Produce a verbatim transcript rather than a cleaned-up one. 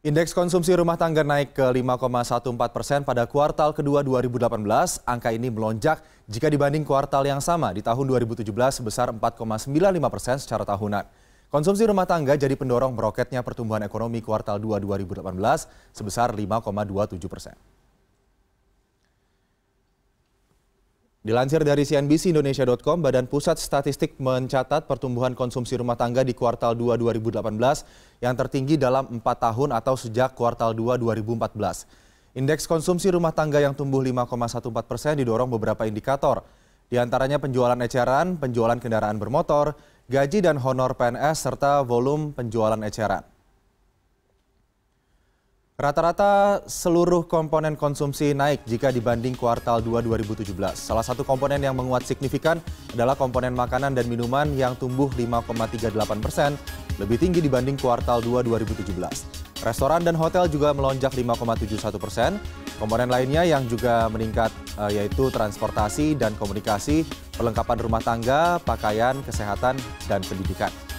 Indeks konsumsi rumah tangga naik ke lima koma empat belas persen pada kuartal kedua dua ribu delapan belas. Angka ini melonjak jika dibanding kuartal yang sama di tahun dua ribu tujuh belas sebesar empat koma sembilan lima persen secara tahunan. Konsumsi rumah tangga jadi pendorong meroketnya pertumbuhan ekonomi kuartal dua dua ribu delapan belas sebesar lima koma dua tujuh persen. Dilansir dari C N B C Indonesia titik com, Badan Pusat Statistik mencatat pertumbuhan konsumsi rumah tangga di kuartal dua dua ribu delapan belas yang tertinggi dalam empat tahun atau sejak kuartal dua dua ribu empat belas. Indeks konsumsi rumah tangga yang tumbuh lima koma empat belas persen didorong beberapa indikator, di antaranya penjualan eceran, penjualan kendaraan bermotor, gaji dan honor P N S, serta volume penjualan eceran. Rata-rata seluruh komponen konsumsi naik jika dibanding kuartal dua dua ribu tujuh belas. Salah satu komponen yang menguat signifikan adalah komponen makanan dan minuman yang tumbuh lima koma tiga delapan persen, lebih tinggi dibanding kuartal dua dua ribu tujuh belas. Restoran dan hotel juga melonjak lima koma tujuh satu persen. Komponen lainnya yang juga meningkat yaitu transportasi dan komunikasi, perlengkapan rumah tangga, pakaian, kesehatan, dan pendidikan.